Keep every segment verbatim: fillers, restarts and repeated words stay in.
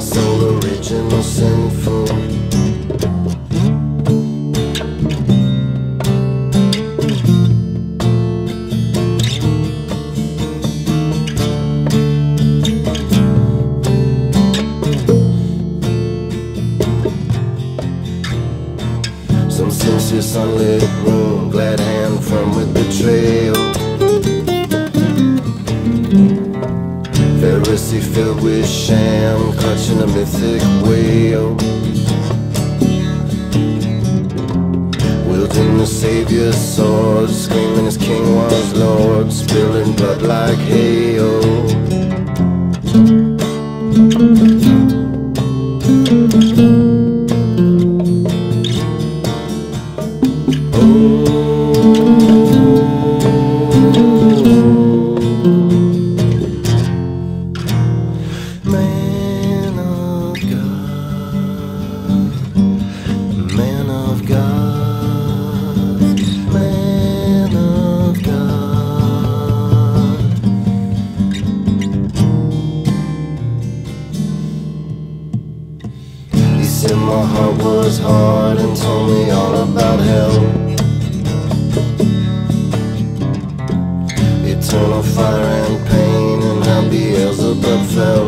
soul original sinful. Some sincere sunlit room, glad hand from with betrayal. Pharisee filled with sham, clutching a mythic whale. Wielding the Savior's sword, screaming his king was Lord, spilling blood like hail. And my heart was hard and told me all about hell. Eternal fire and pain and how Beelzebub fell.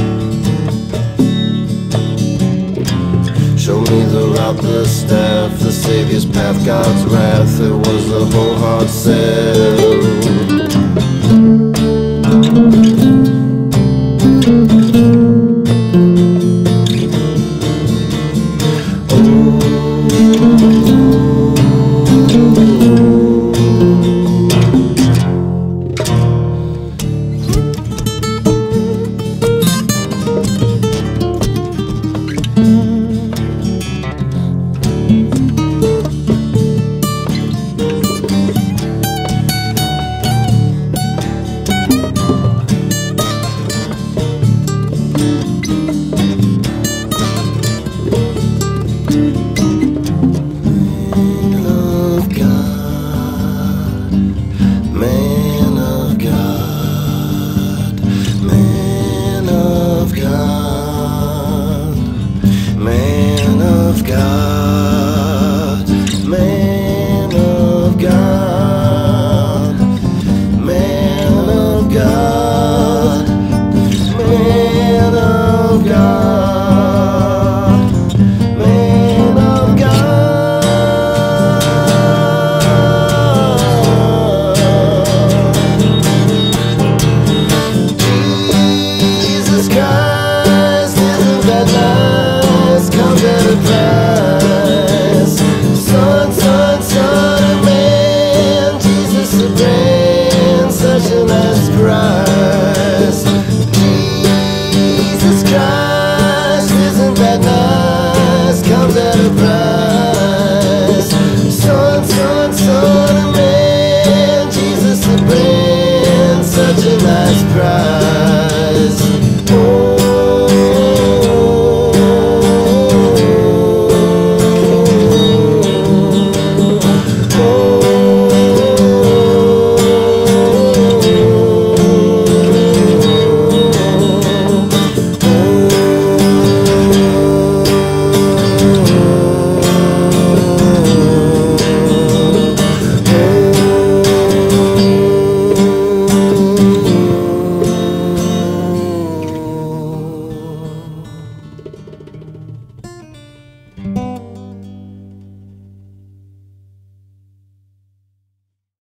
Show me the route, the staff, the Savior's path, God's wrath. It was the whole hard sell. Man of God.